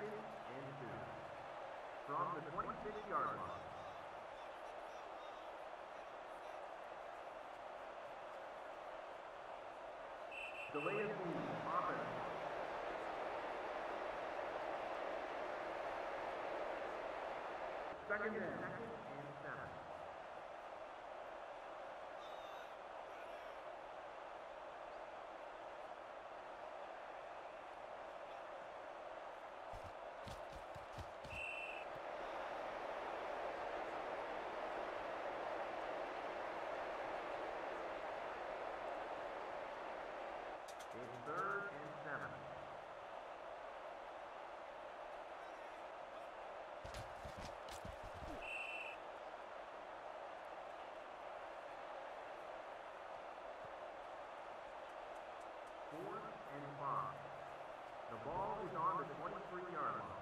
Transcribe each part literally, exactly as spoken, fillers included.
second and two. From the twenty-six-yard line. Delay of game, offense. Second and second and seven. It's third and seven. Fourth and five. The ball is on the twenty-three-yard line.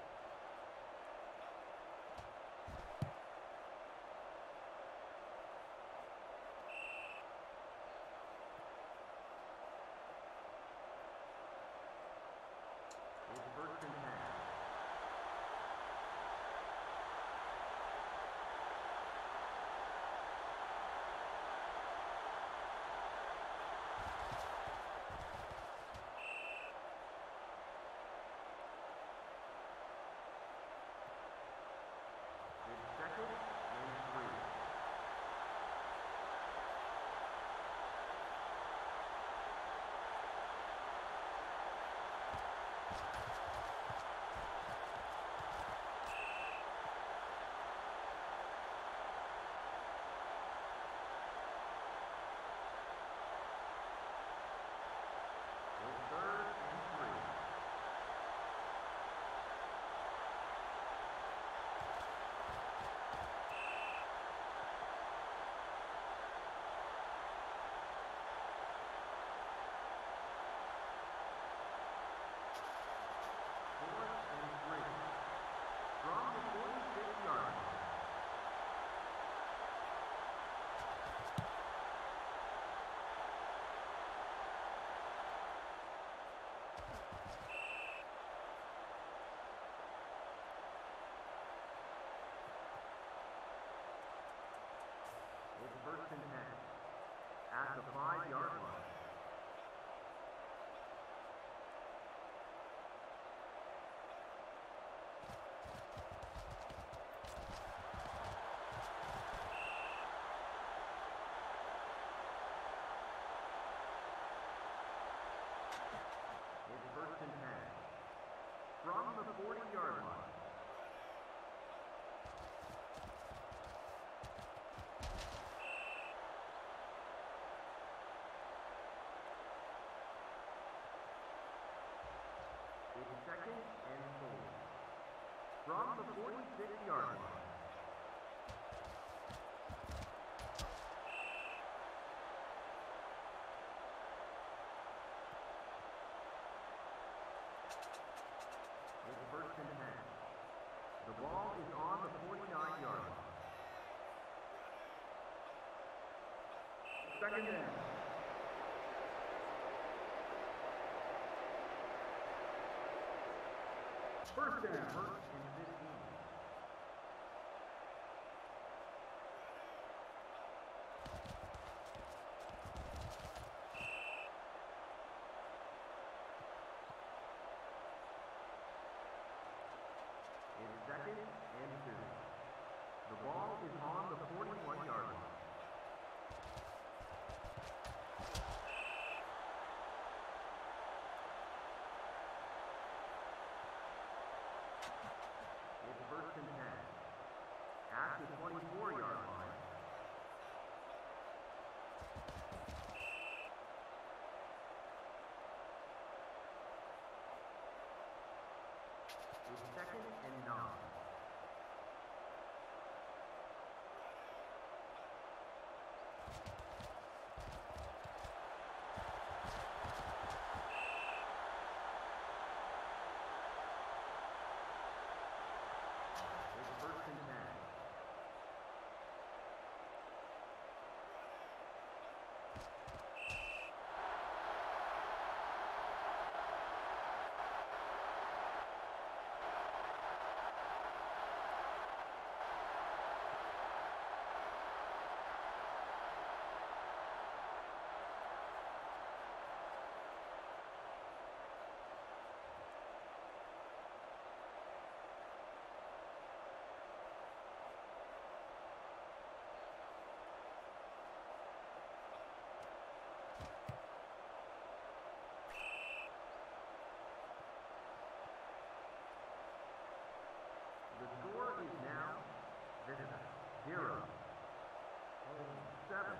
It's first and ten. It's second and three. It's third and three. Fourth and three. From the forty-six-yard line. It's first and ten. At the five-yard line. It's first and ten. From the forty-yard line. It's second and four. From the forty-six-yard line. It's first and ten. The ball is on the forty-nine-yard line. Second down. First down. First and fifteen. It's second and two. The ball is on the forty-one-yard line. It's first and ten. At the twenty-four-yard line. It's second and nine. It's first and ten. zero. Hold seven.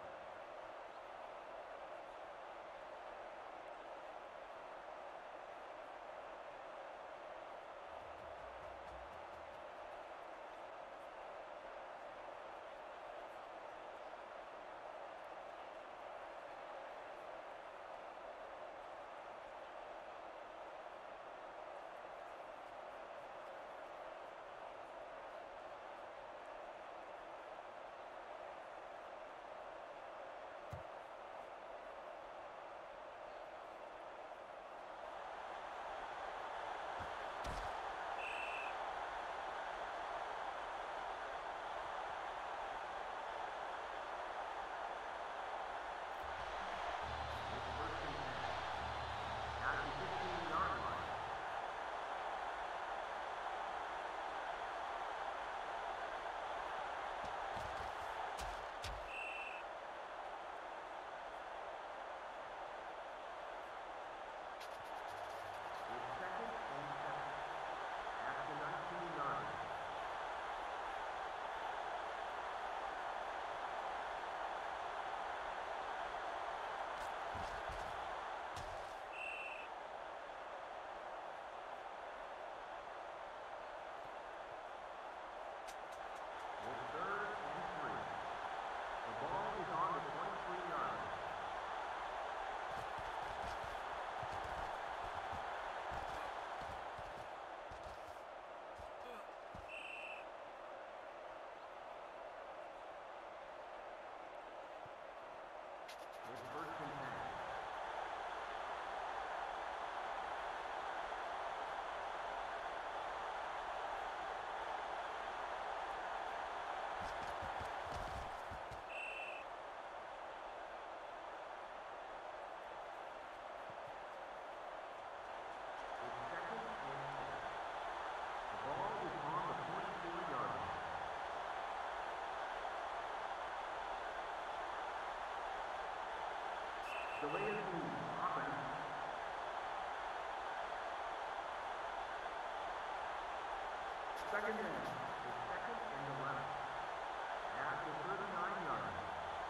Delay of move, offense. Second down, it's second and eleven. At the thirty-nine yard line.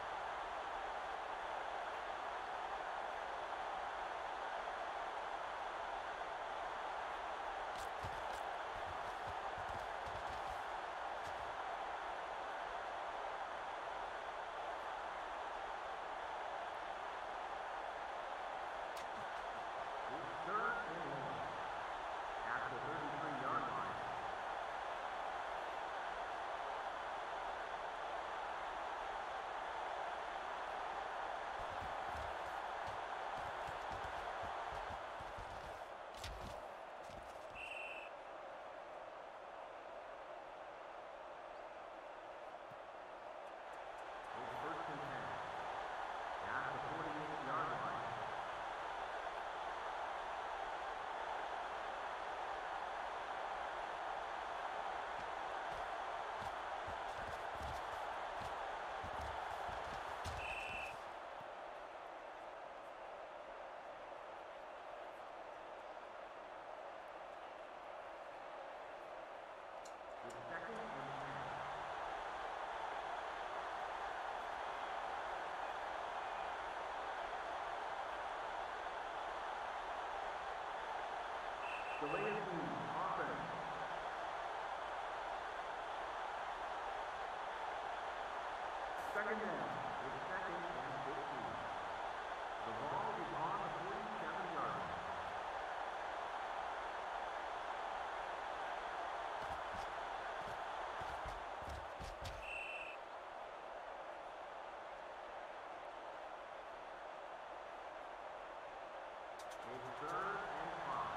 Delay of move, offense. Second down, it's second and fifteen. The ball is on the forty-seven yard line. It's third and five.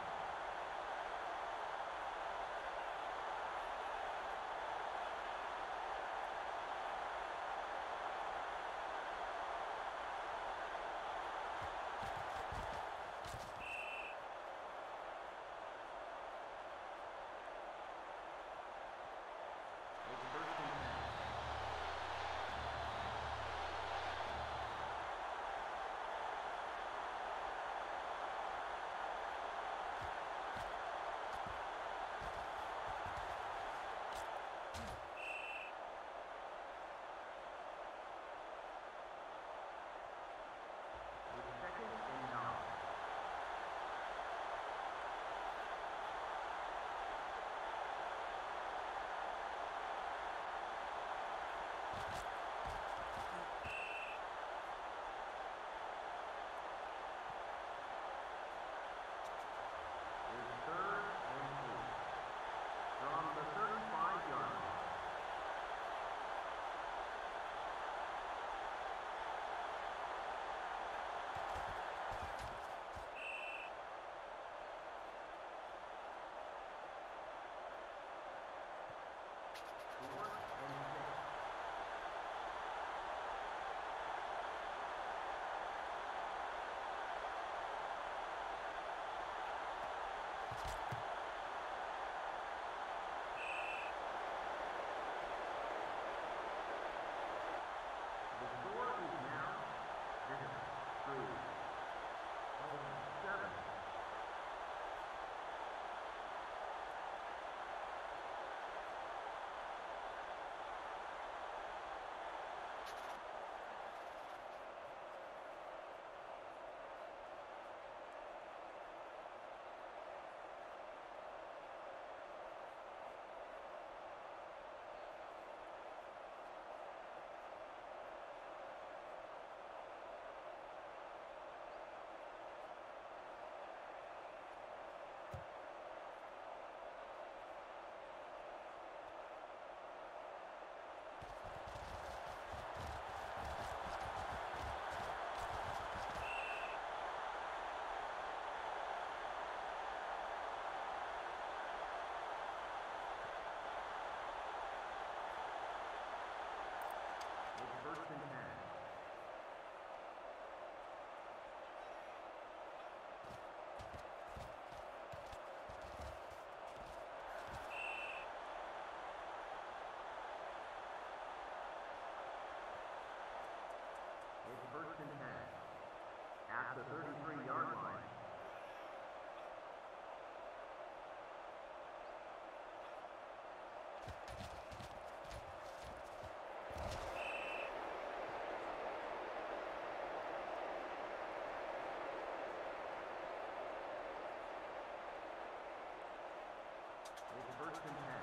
first and ten.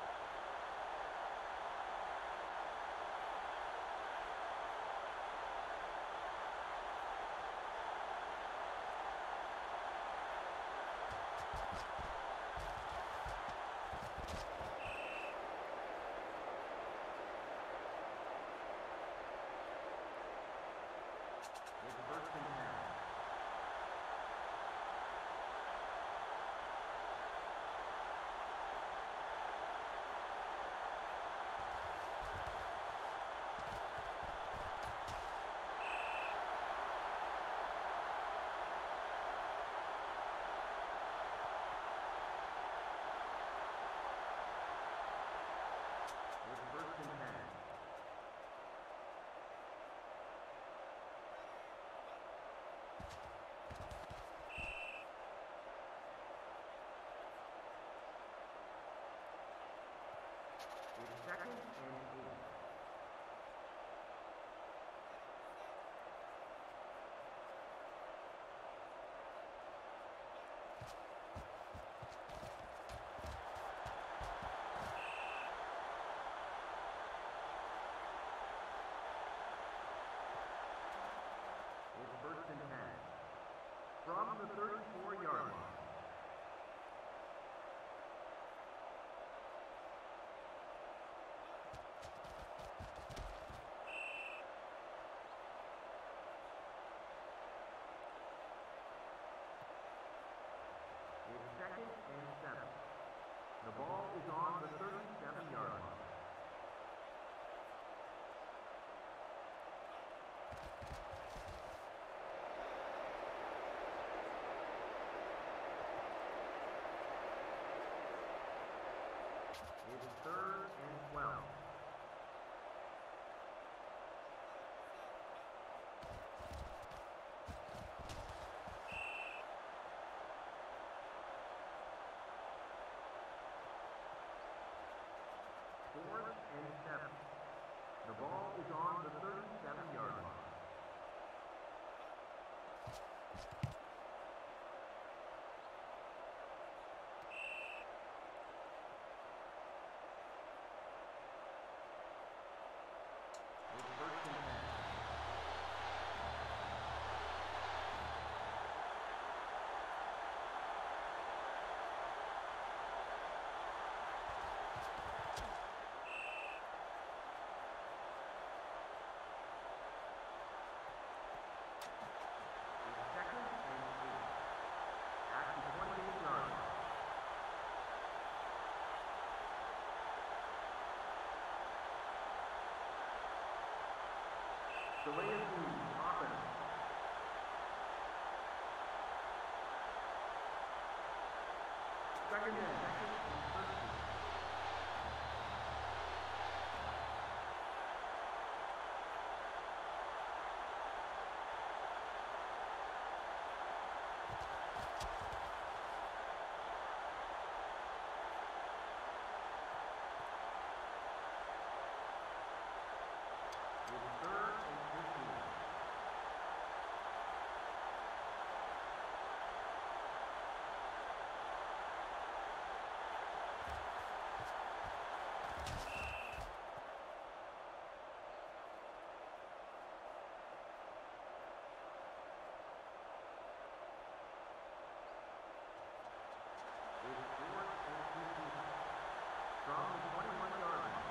It's first and ten. It's first and ten. It's second and eight. It's first and ten. From the thirty-four yard line. It's second and seven. The ball is on the thirty-seven yard line. It's third and twelve. Fourth and seven. The ball is on the thirty-seven yard line. It's first and ten. It's second and eight. At the twenty-eight yard line. Delay of game, offense. Second and second and thirteen. It's third and fifteen. It's fourth and fifteen. From the twenty-one yard line.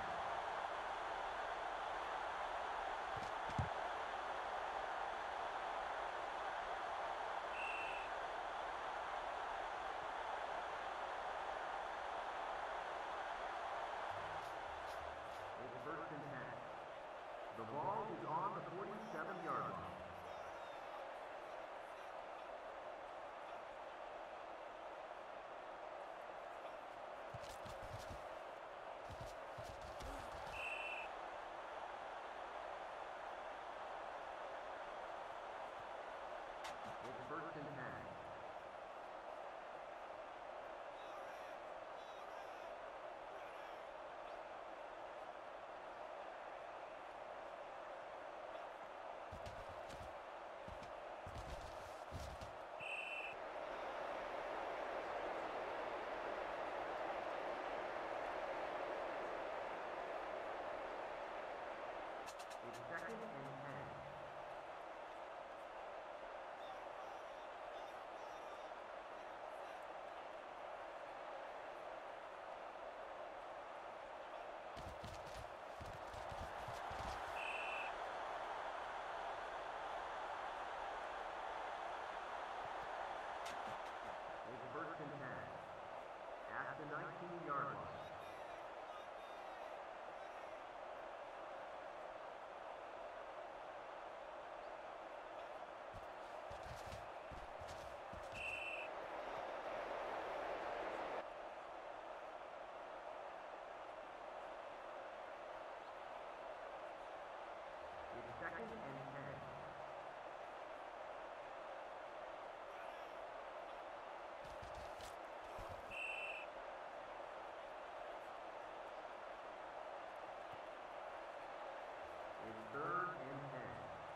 It's first and ten. The ball is on the forty-seven yard line. It's first and ten. the nineteen-yard line. It's second and ten. It's third and ten.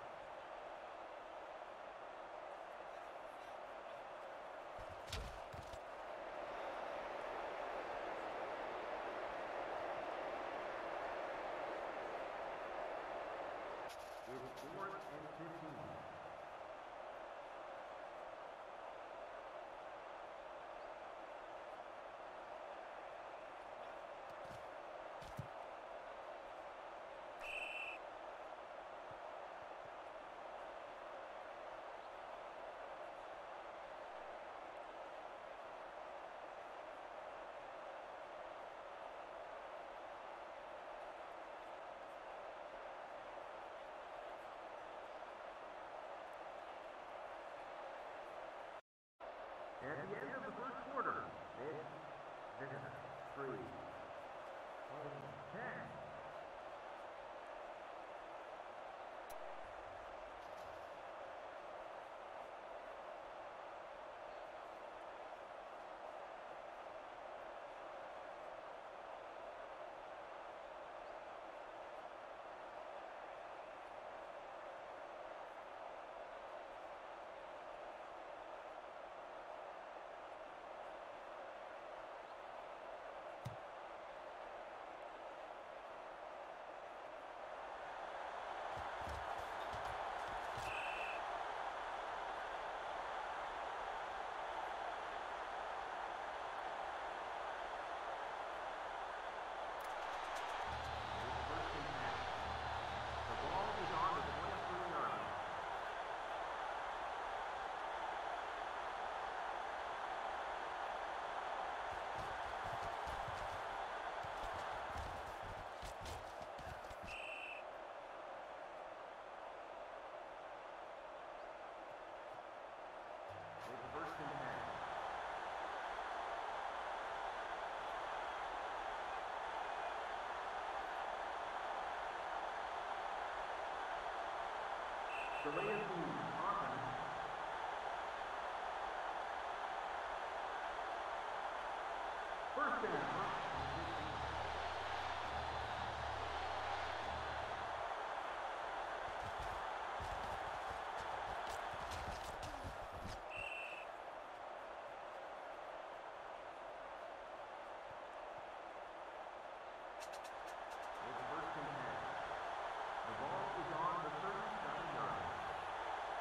It's fourth and fifteen. At the end of the first quarter, it's Visitor three, ten. It's first and ten. Delay of game, offense. First down. It's first and ten. The ball is on the thirty-seven yard line.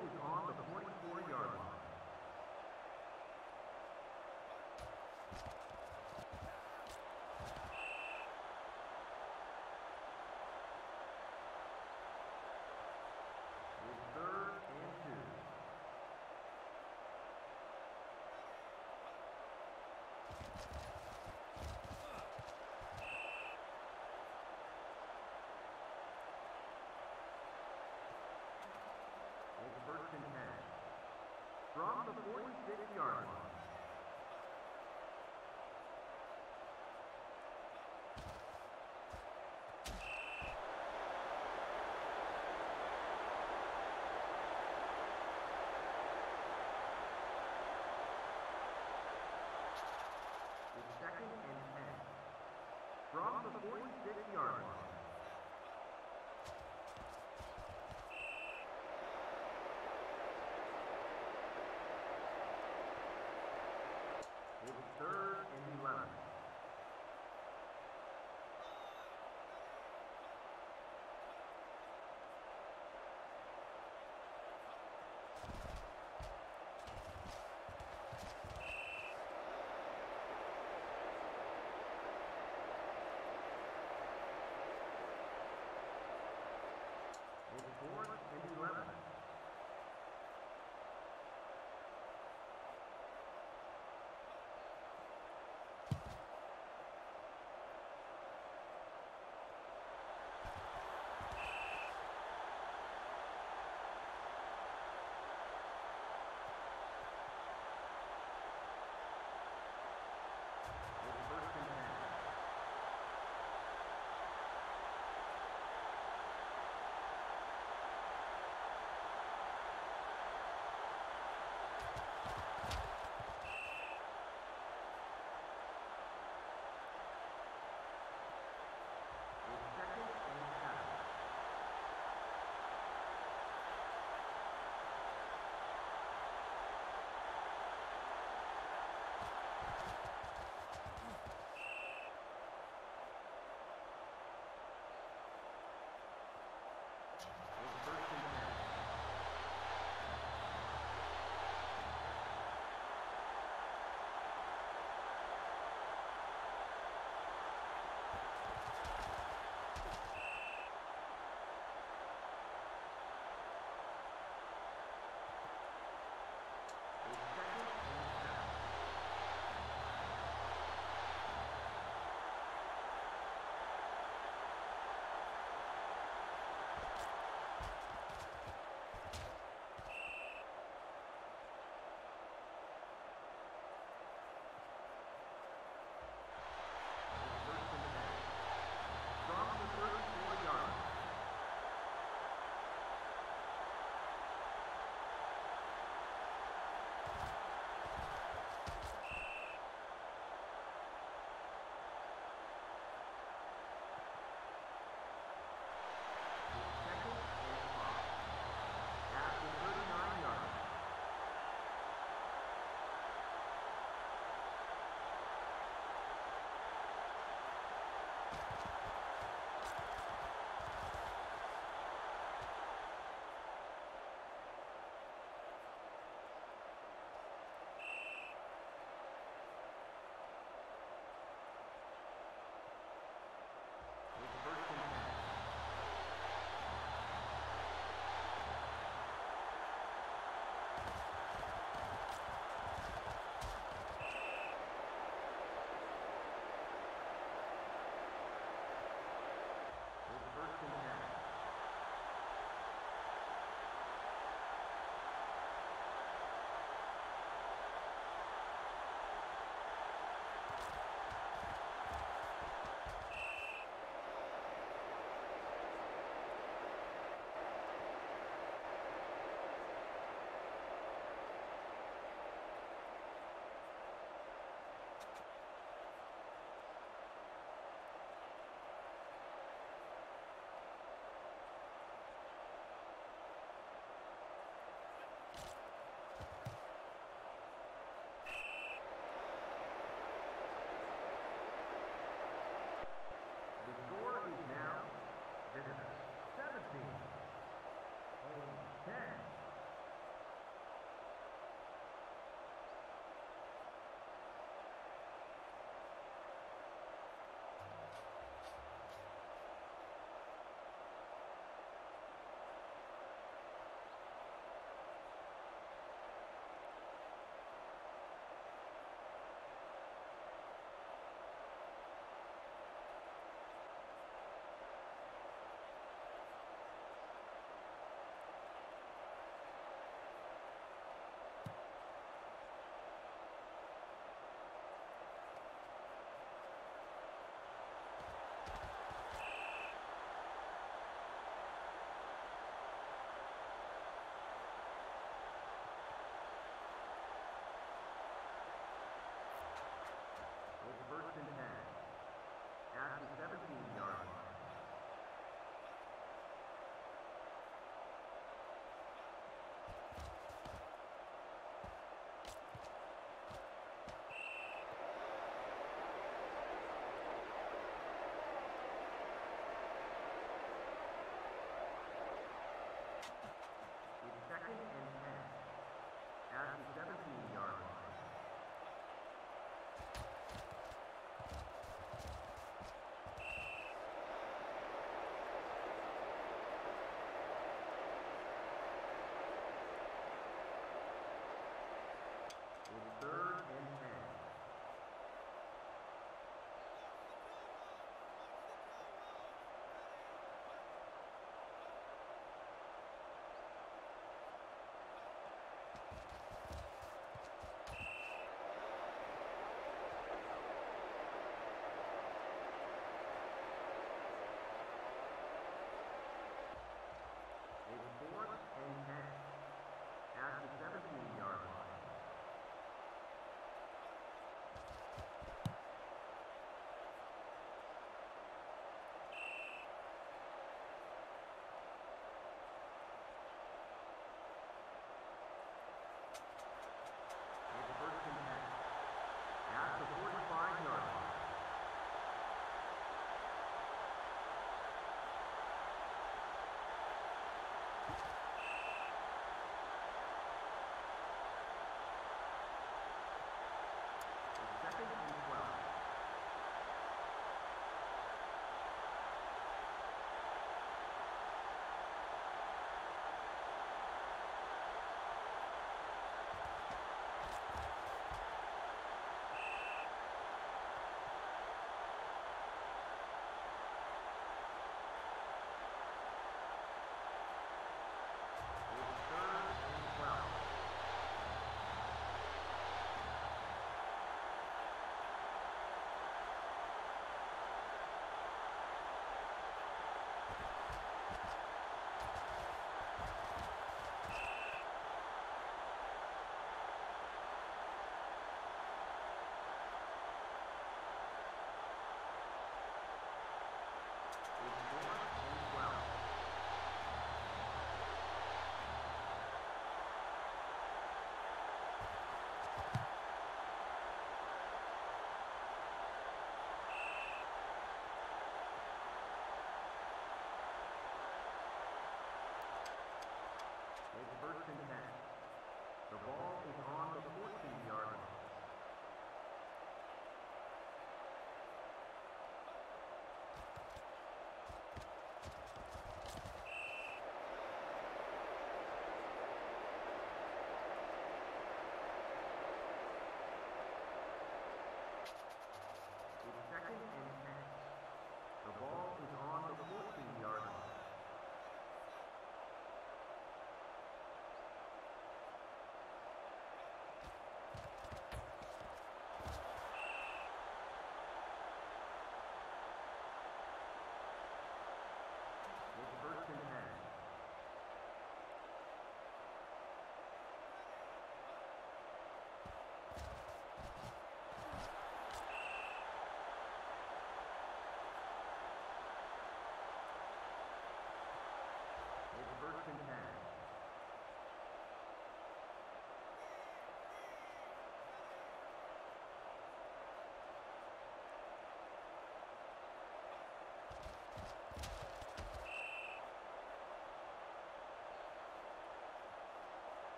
is on the forty-four yard line. It's third and two. It's first and ten. From the forty-six yard line. It's second and ten. From the forty-six yard line. It's third and eleven. It's fourth and eleven.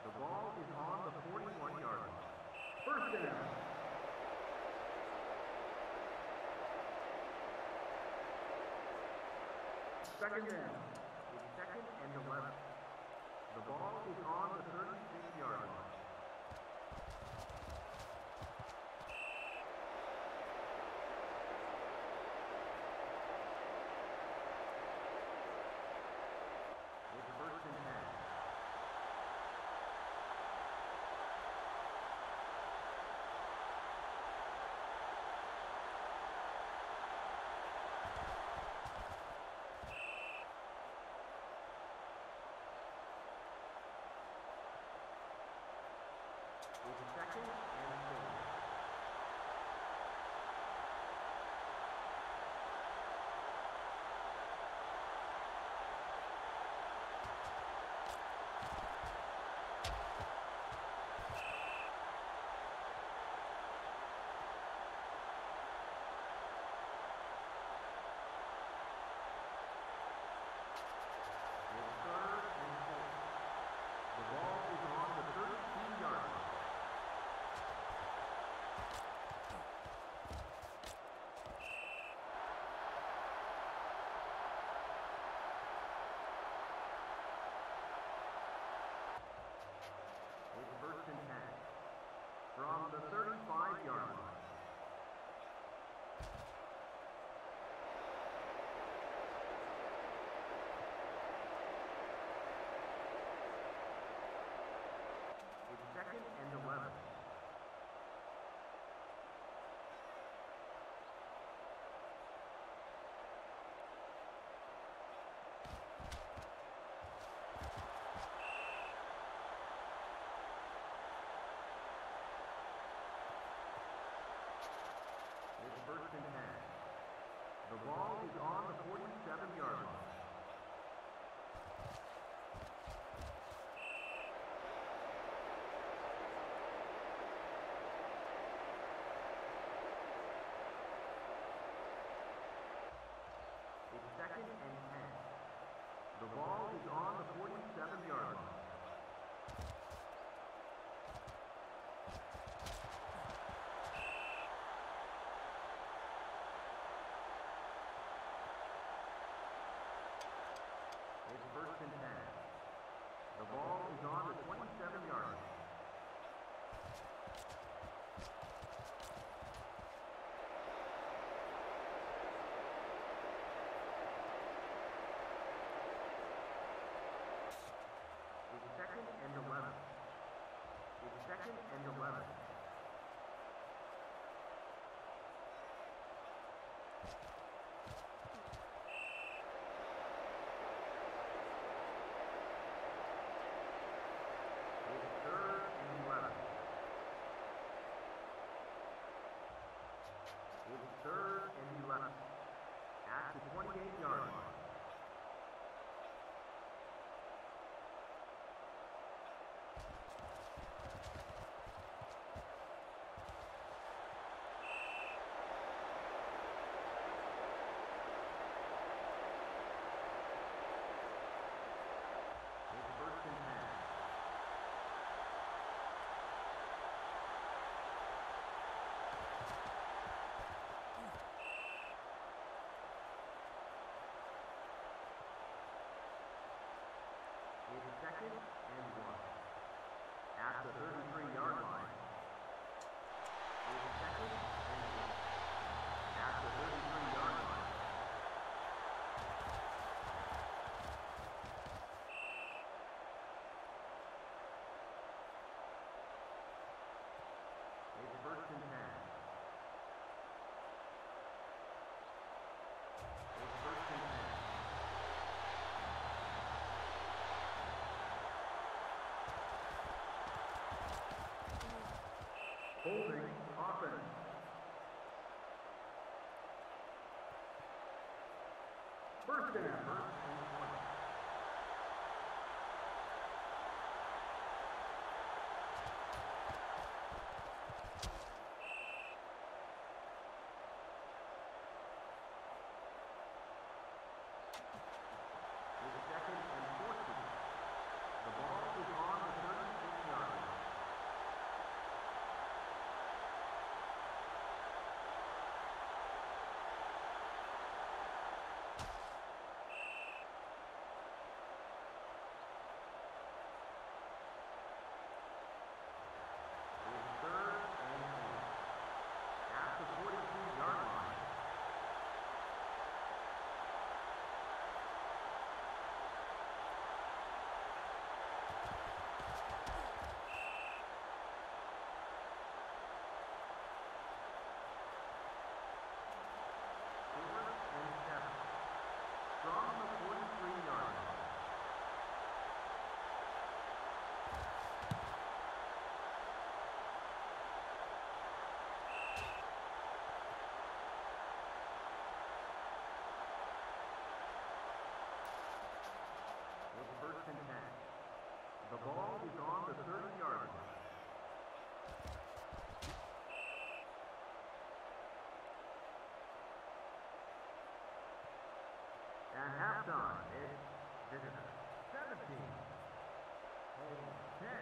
The ball is on the forty-one yard line. First down. Second down. It's second and eleven. The ball is on the thirty-six yard line. It's first and ten. It's second and four. It's third and four. The ball is on the thirteen yard line. It's first and ten. From the thirty-five yard line. It's second and eleven. It's first and ten. The ball is on the forty-seven yard line. It's second and ten. The ball is on the forty-seven yard line. It's first and ten. The ball is on the twenty-seven yard line. It's second and eleven. It's second and eleven. It's third and eleven. It's third and eleven. At the twenty-eight yard line. It's first and ten. It's second and one. At the thirty-three yard line. It's second and one. At the thirty-three yard line. It's first and ten. It's first and ten. Holding offense. First down. First and twenty. It's second and fourteen. The ball is on the thirty-six At halftime, it's visitors seventeen, home ten.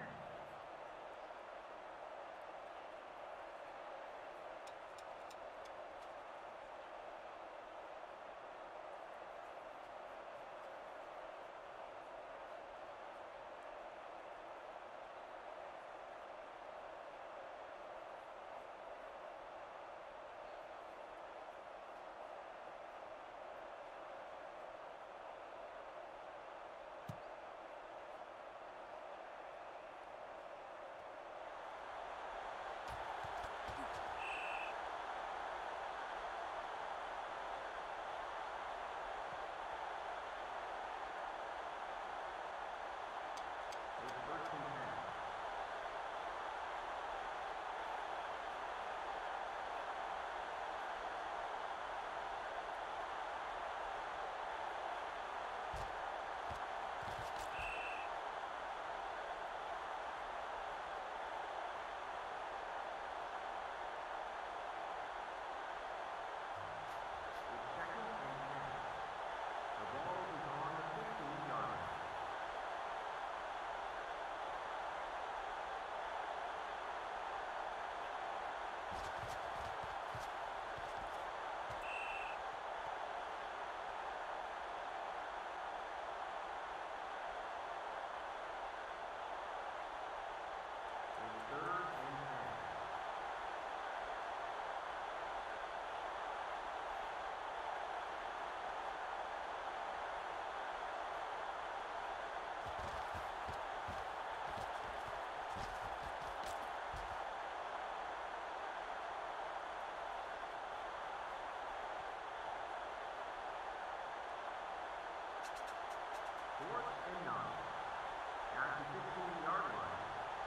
Fourth and nine. At the fifteen-yard line.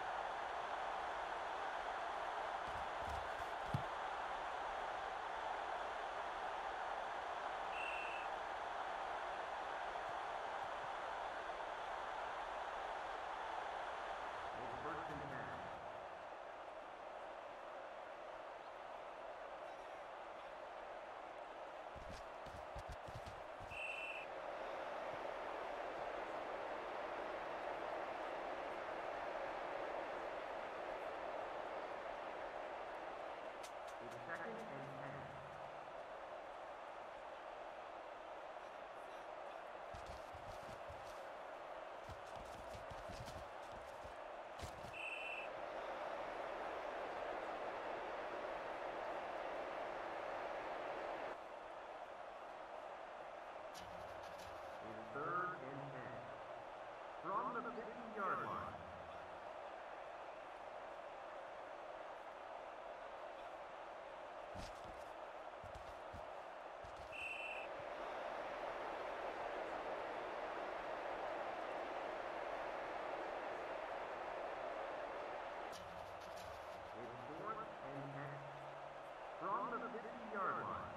It's first and ten. Second and ten. It's third and ten. From the fifty-yard line. From the fifty-yard line.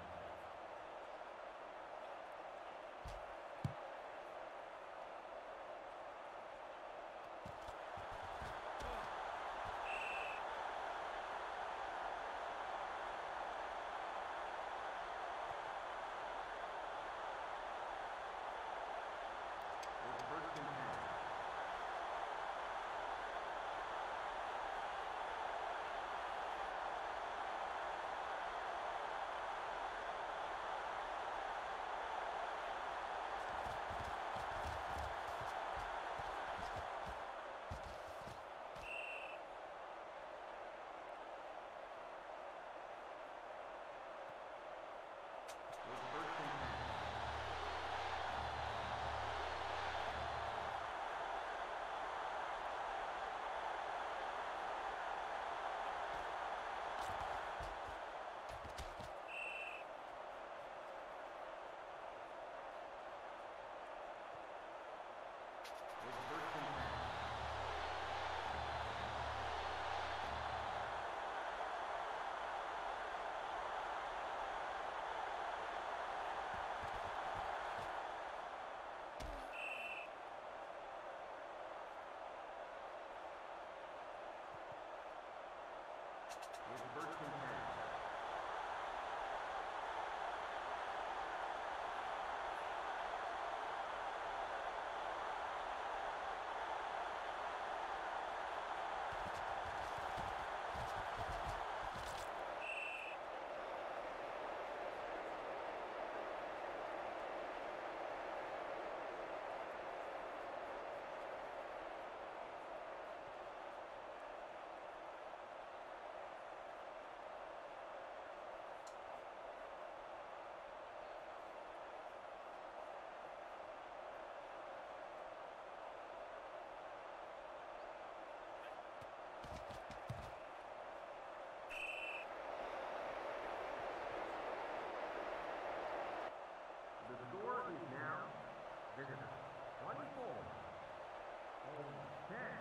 ten.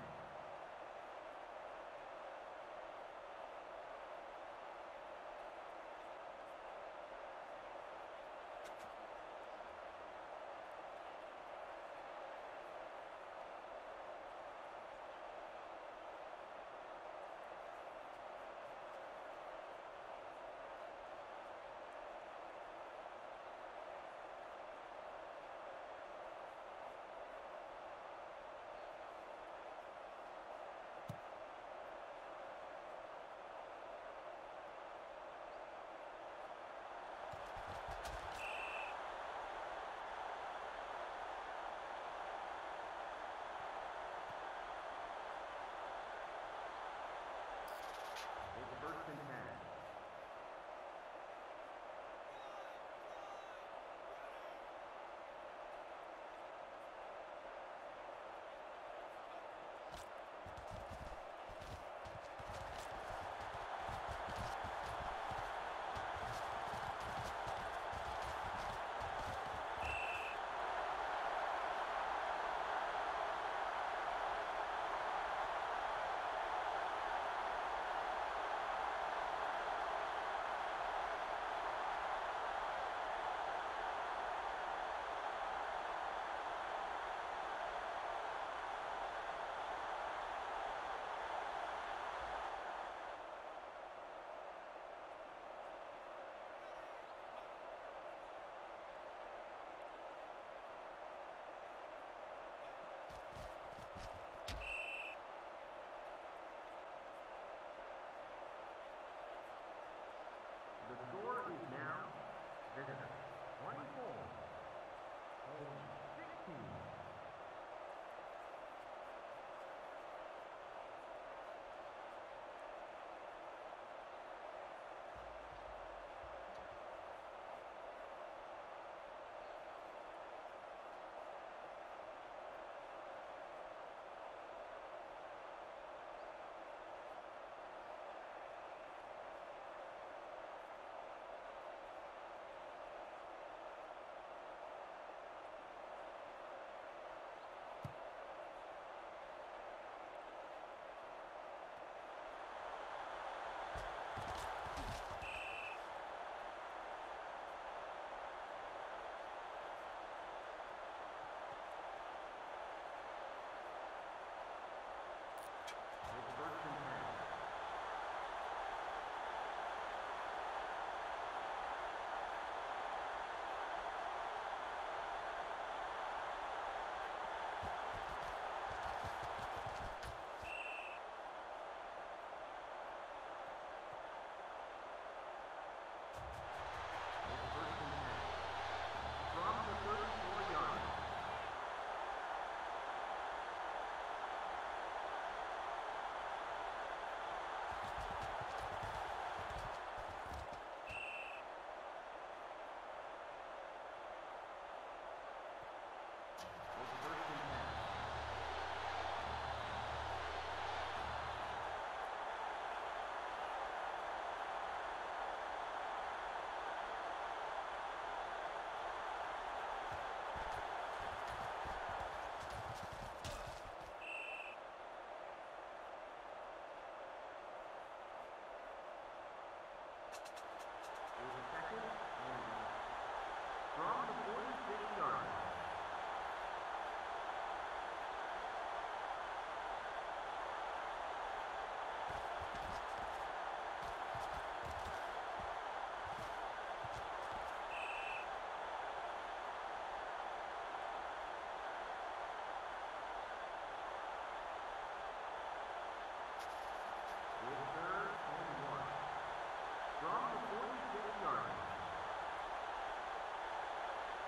It's first and ten. The score is now visitor twenty-four, home sixteen. It's first and ten. It's first and ten. From the thirty-four yard line. It's first and ten. It's second and from the forty-six yard line. It's third and one. From the forty-six yard line.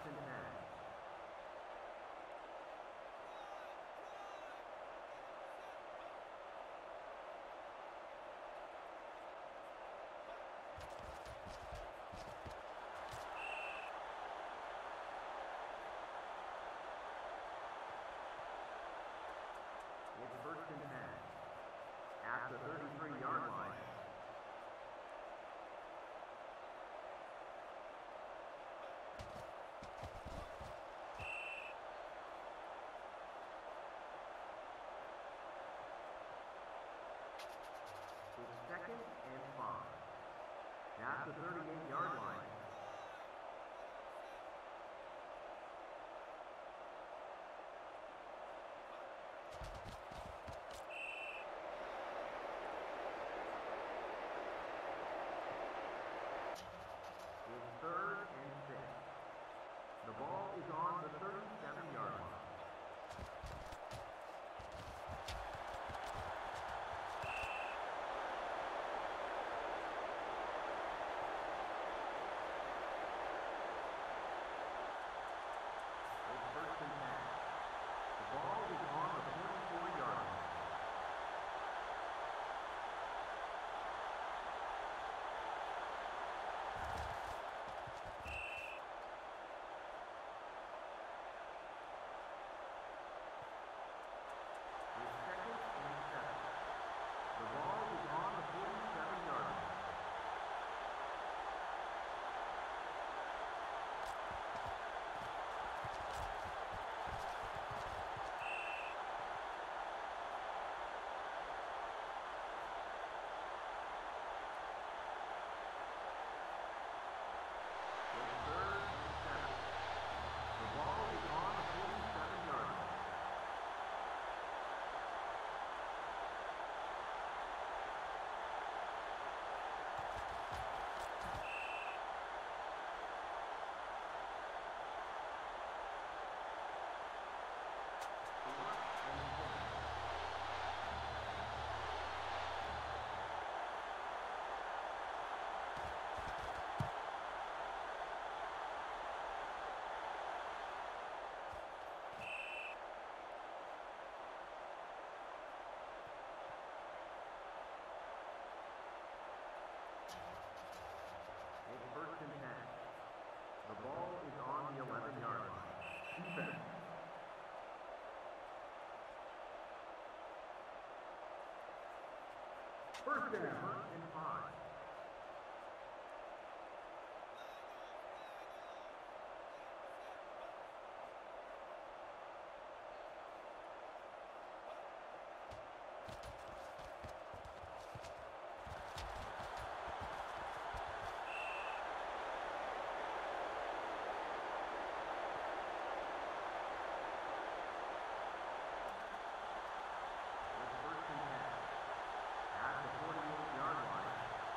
and ten. It's first and ten. At the thirty-three yard line. It's second and five. At the thirty-eight yard line. It's third and six. The ball is on the thirty-seven yard line. It's first and ten. The ball is on the forty-four yard line. It's second and seven. The ball is on the forty-seven yard line. It's third and seven. The ball is on the forty-seven yard line. Fourth and six. It's first and ten. The ball is on the eleven yard line. Defense. First down. First and five. It's first and ten. At the forty-eight yard line.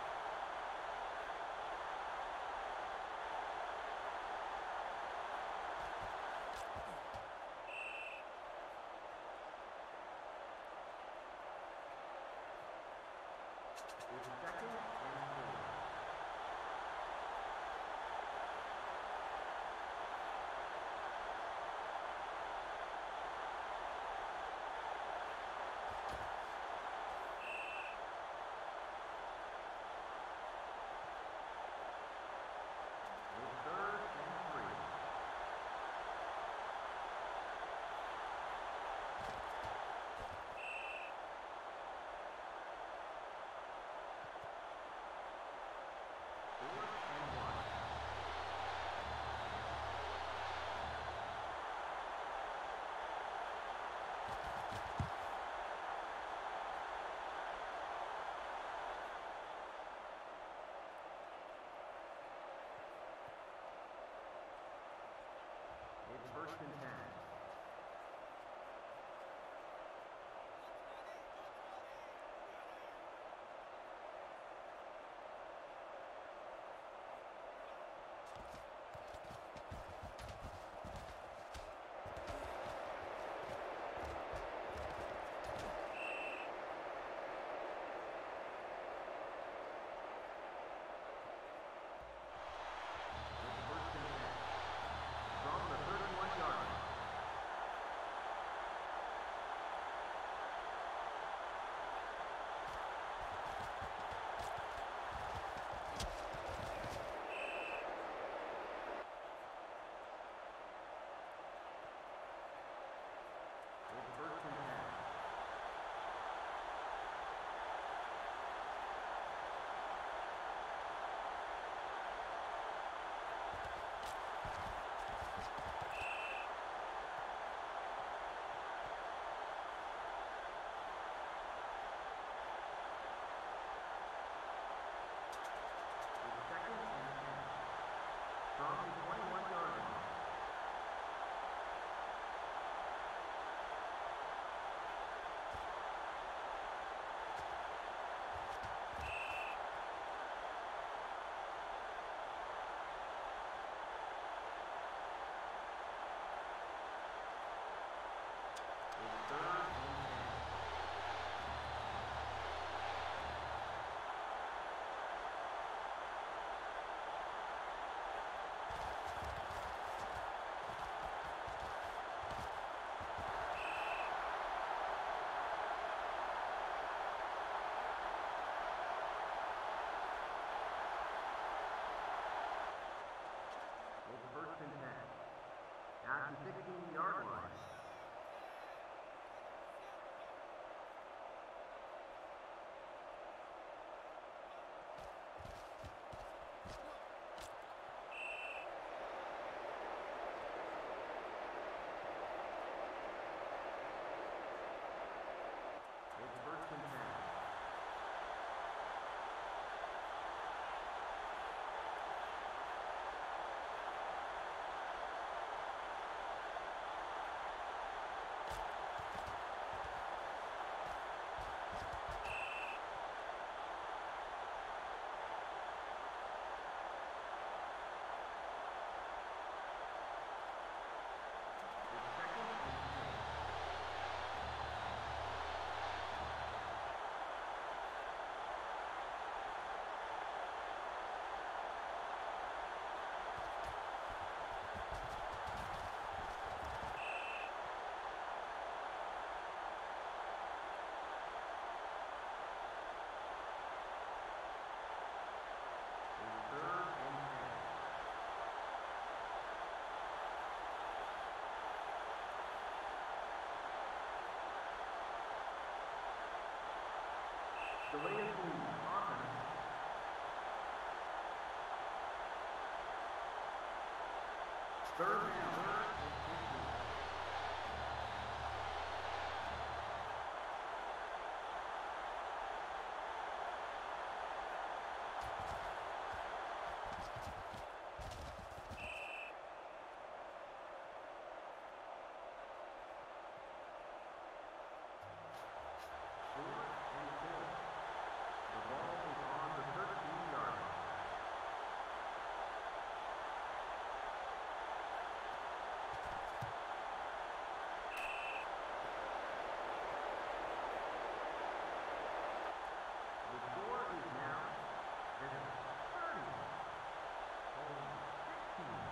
It's second and four. It's third and three. the sixteen-yard line. It's first and ten. Delay of game, offense. Third down, third and fifteen. Fourth and four. The ball is on the thirteen-yard line. The score is now thirty, sixteen.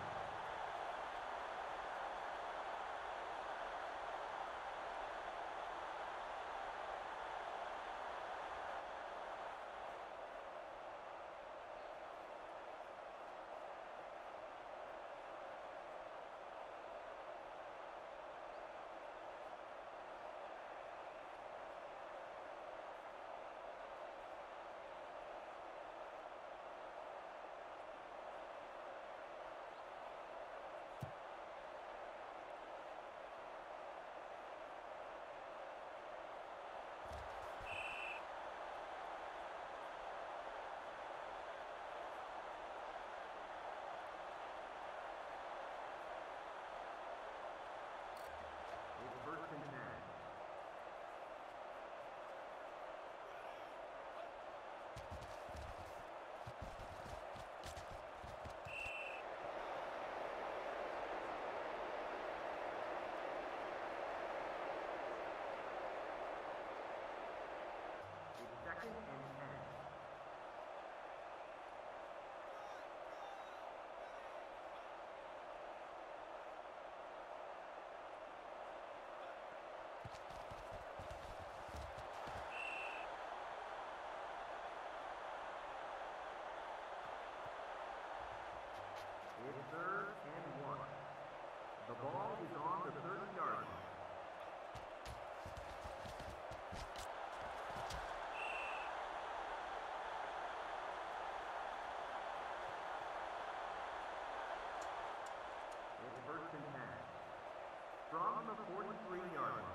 It's first and ten. It's second and ten. It's third and one. The ball is on the thirty-yard line. It's first and ten. From the forty-three-yard line.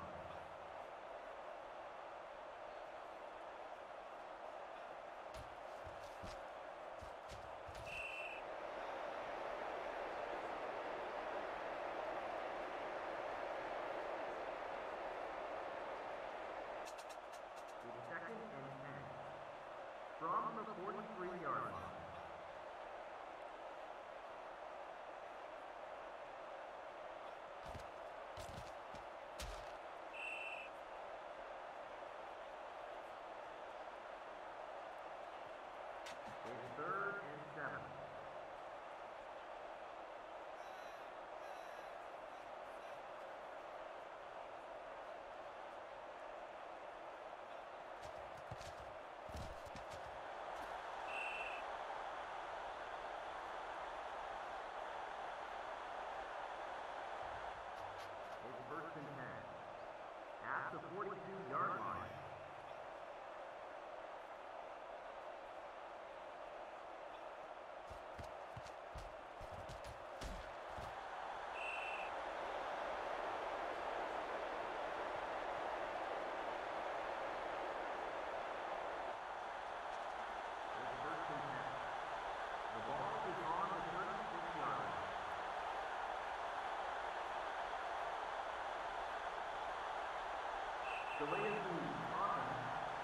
It's second and ten. From the forty-three-yard line. It's third and seven. Delay of game. Offense.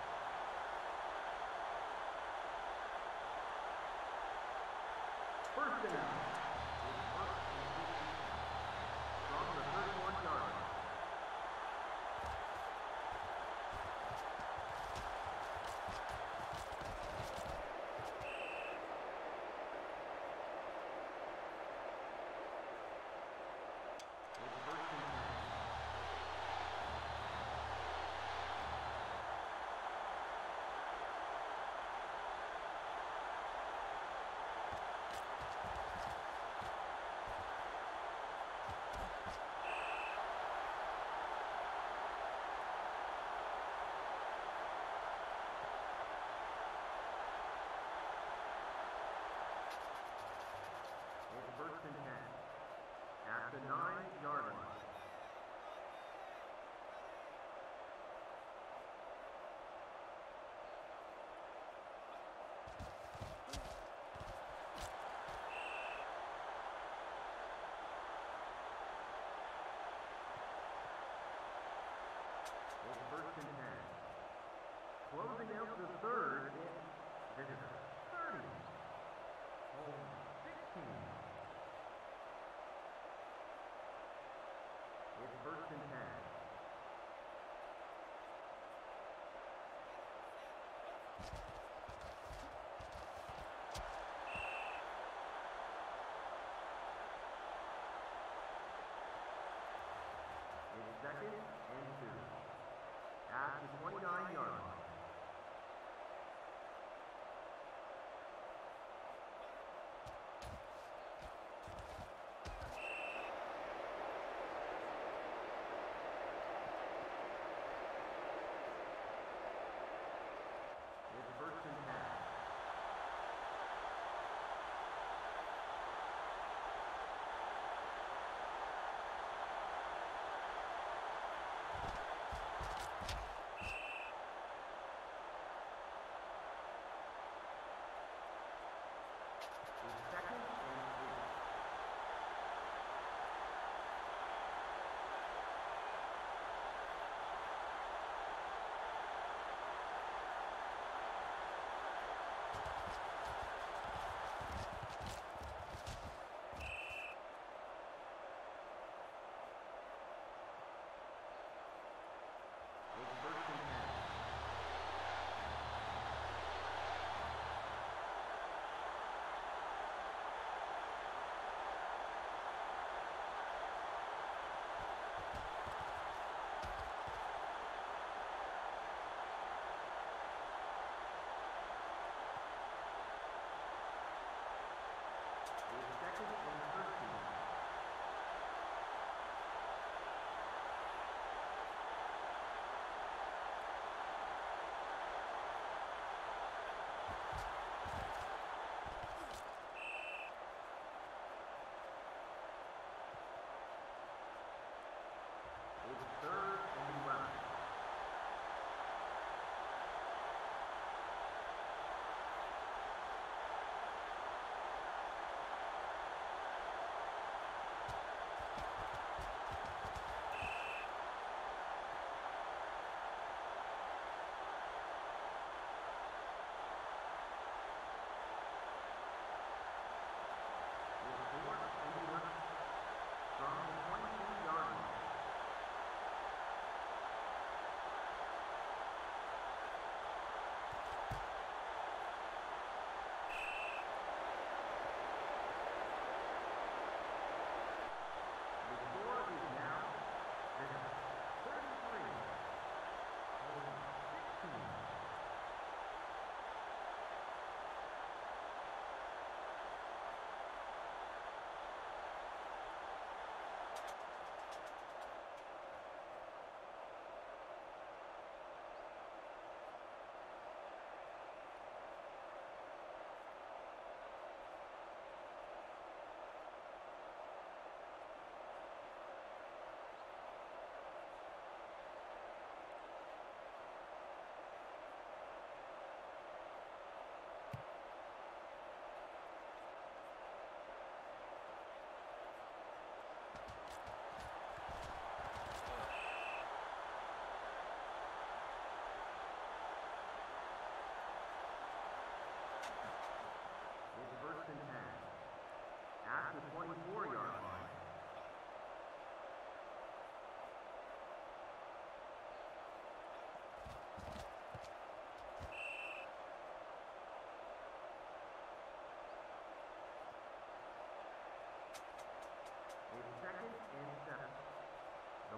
First down. It's first and fifteen. From the thirty-one yard line. First and ten. At the nine yard line. It's first and ten. Closing out the third, it's visitor thirty. Home sixteen. It's first and ten. It's second and two. At the twenty-nine yard line. First and ten. It's second and eight. It's first and ten. It's second and thirteen. It's third and eleven.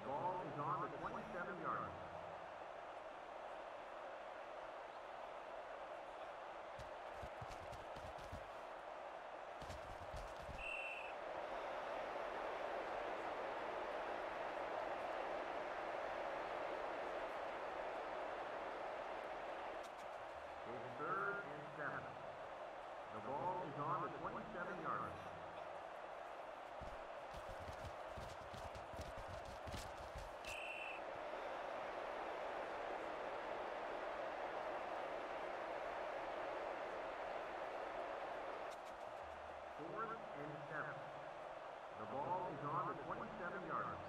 ball is on the twenty-seven yard line. It's third and seven. The ball is on the twenty-seven yard line. Fourth and seven. The ball is on the twenty-seven yard line.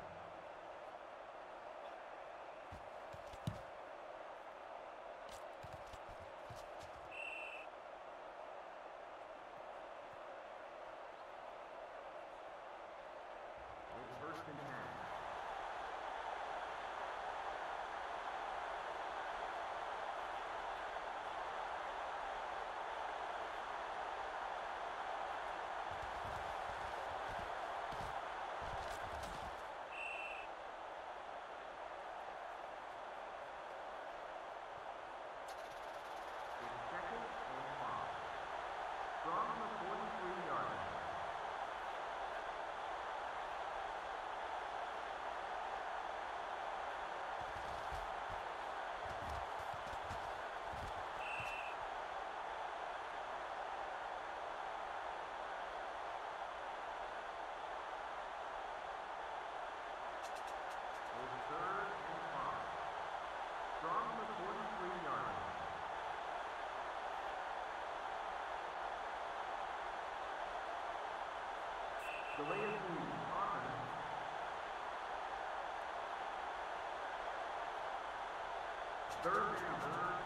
It's first and ten. From the forty-three yard line. It's third and five. From the forty-three yard line. Delay of game, offense. Third down, third and ten.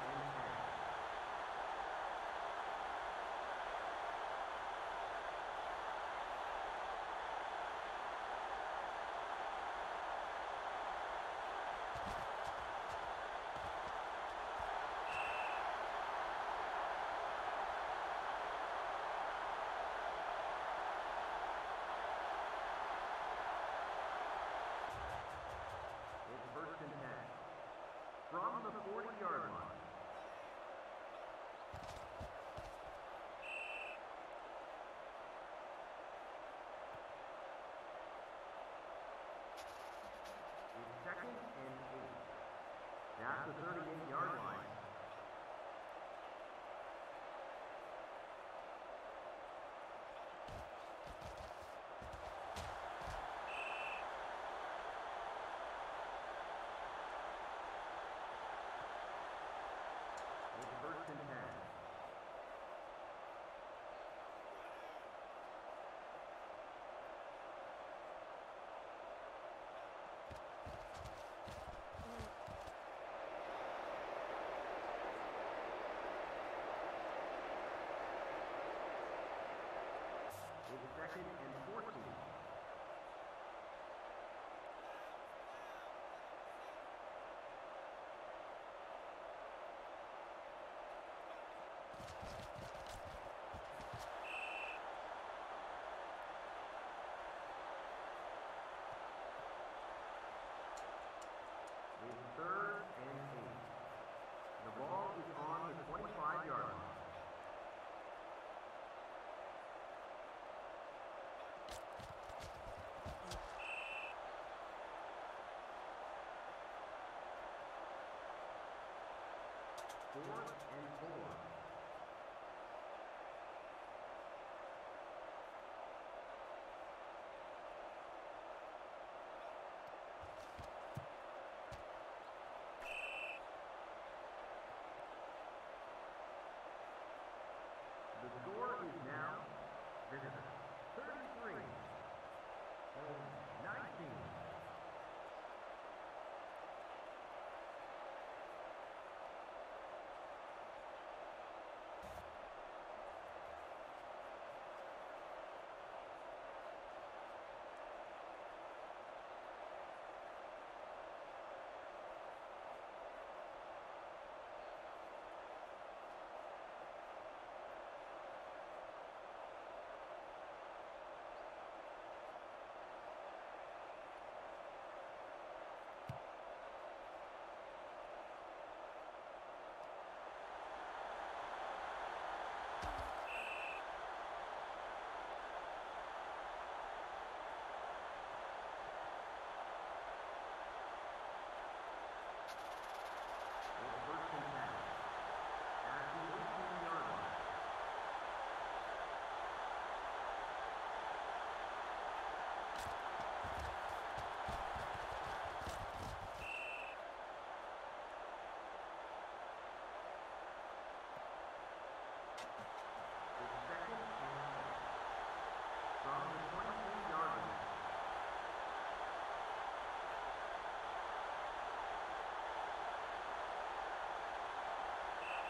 First and ten. From the forty yard line. It's second and eight. That's the thirty-eight yard line. First and ten. It's second and fourteen. It's third and eight. The ball is on the twenty-five yard line. Fourth and four. The score is now visitor thirty-three, home nineteen.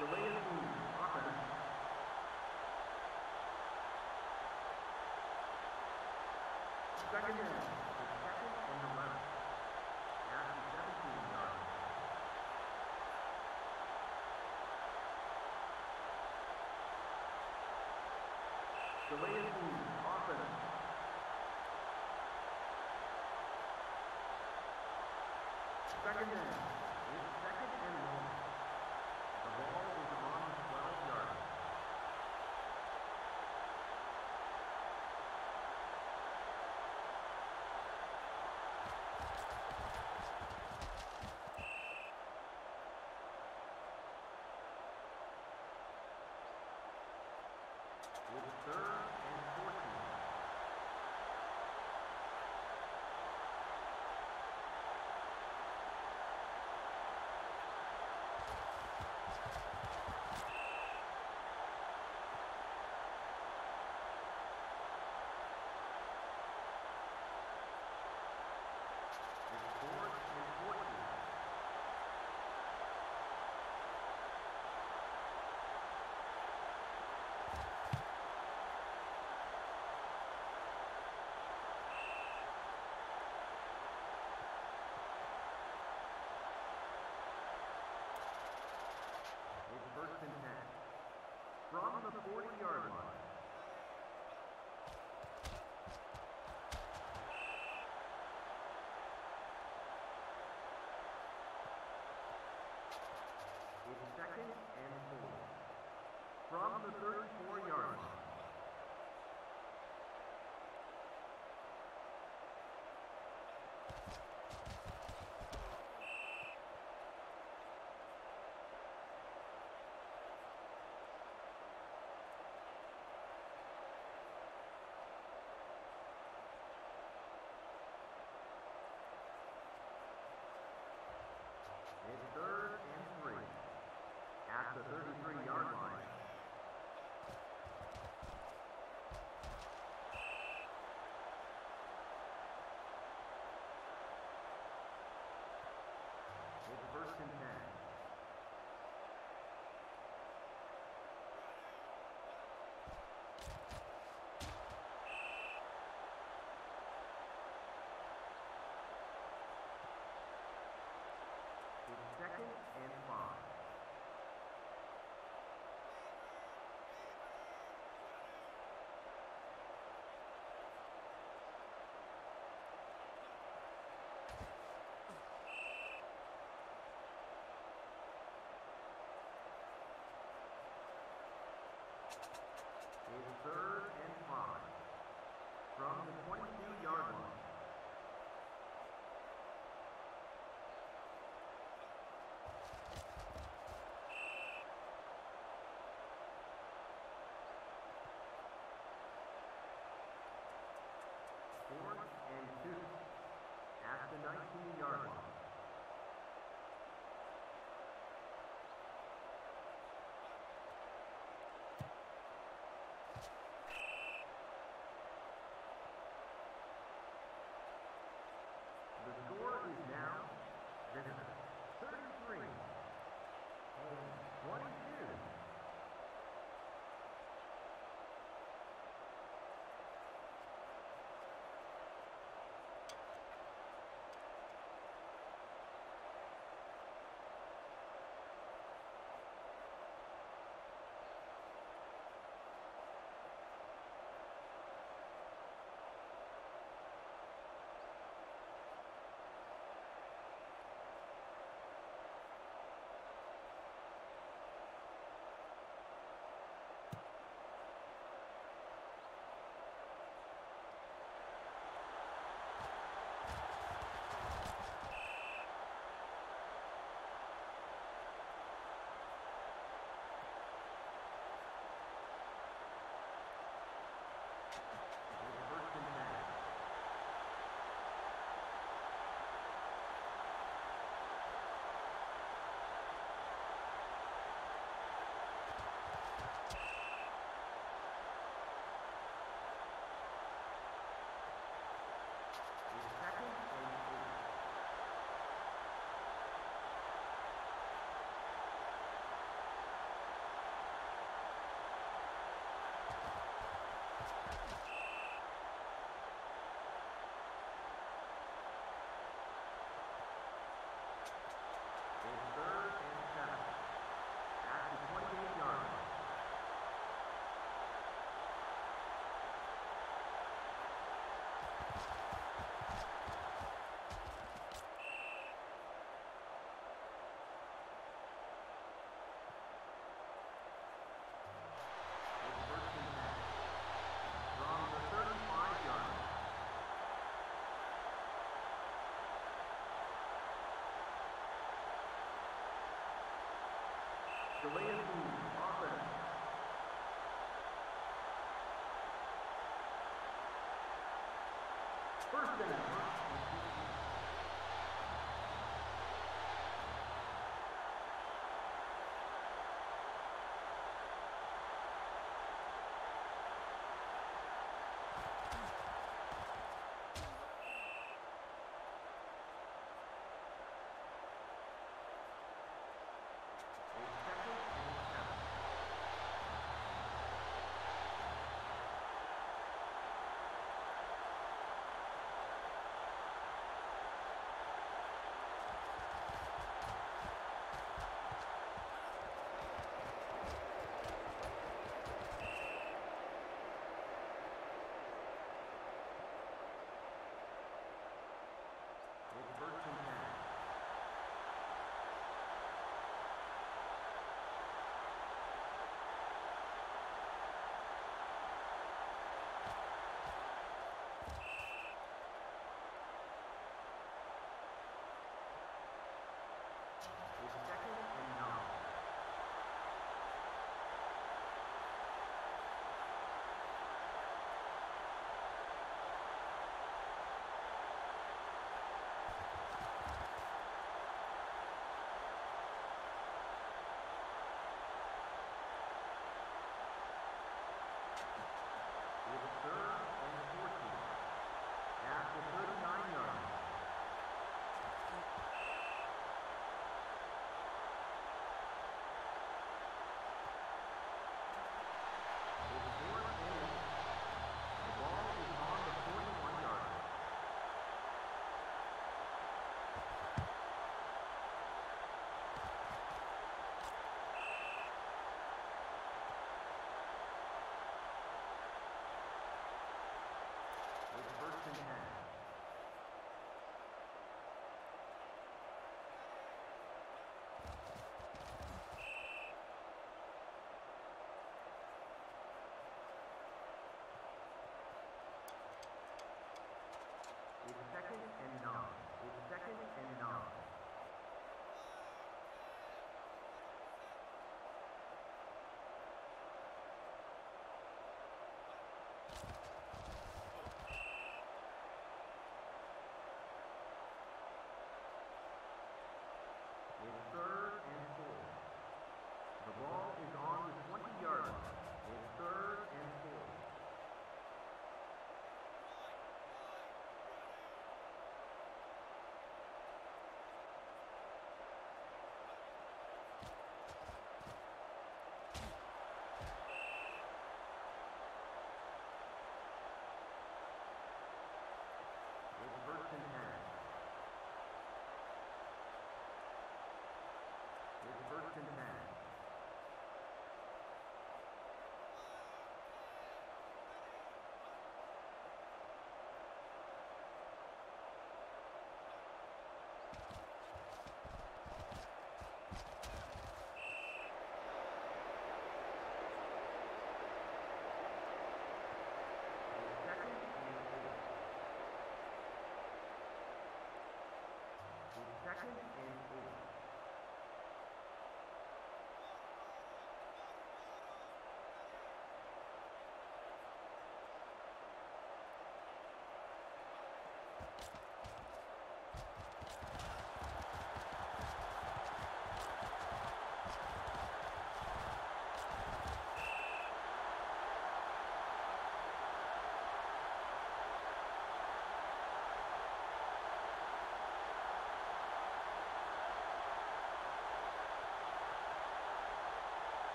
Delay of game. Offense. Second down. It's second and eleven. At the seventeen yard line. Delay of game. Offense. Second down. It's second and long. The ball is on the twelve yard line. It's third and fourteen. It's fourth and fourteen. It's first and ten. From the forty yard line. It's second and four. From the thirty-four yard line. It's third and three. At the thirty-three yard line. It's first and ten. It's second and five. It's third and five. From the twenty-two yard line. Fourth and two. At the nineteen yard line. The score is now visitor thirty-three, home twenty-two. Delay of game, offense. First down.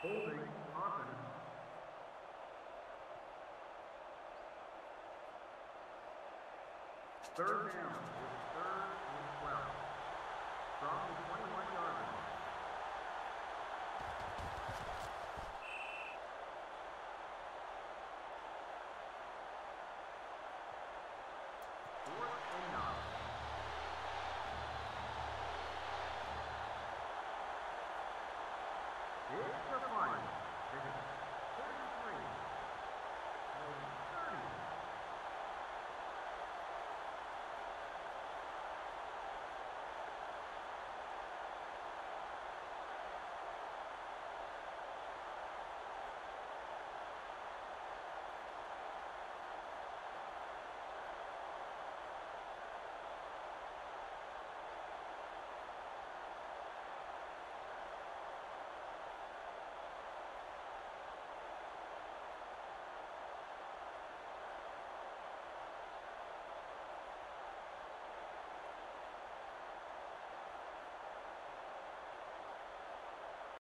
Holding offense. Third down. It's third and twelve. From the twenty-one yard line.